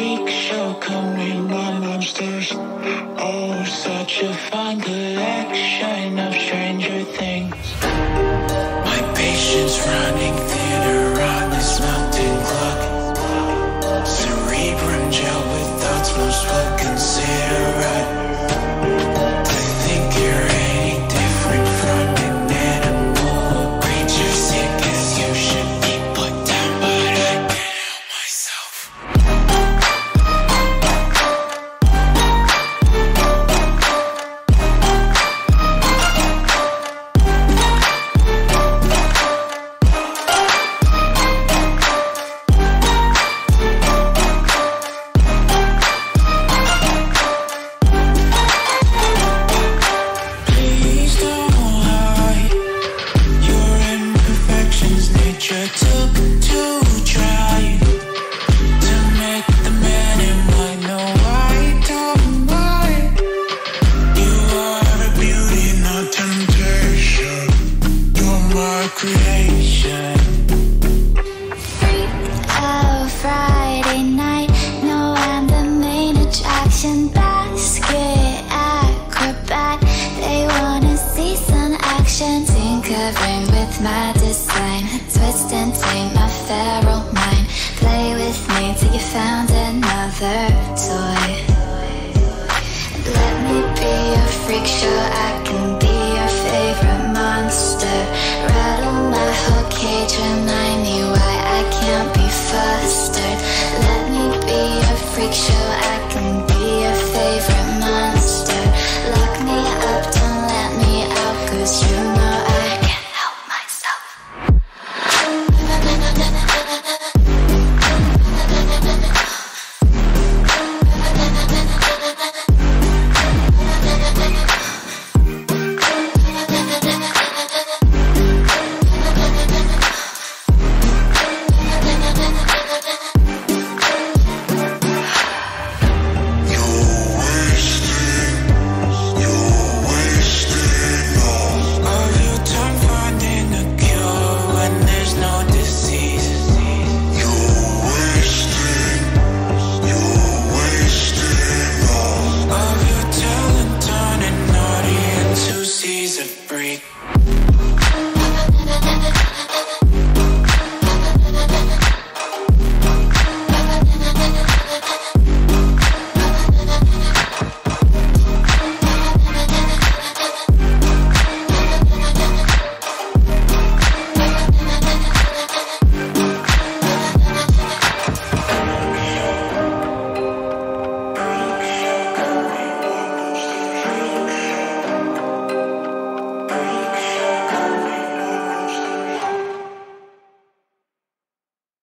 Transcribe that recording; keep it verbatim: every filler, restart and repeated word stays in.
freak show coming on monsters. Oh, such a fine collection of stranger things. My patience running thinner on this mountain clock. Cerebrum gel with thoughts most would consider right. I think you're any different from an animal, a creature sick as you should be put down, but I can't help myself. Please don't hide your imperfections. Nature took to try to make the man in white. No, I don't mind. You are a beauty, not temptation. You're my creation. Oh, Friday night, no, I'm the main attraction. Basket acrobat, they wanna see some action. Tinkering with my design, twist and tame my feral mind. Play with me till you found another.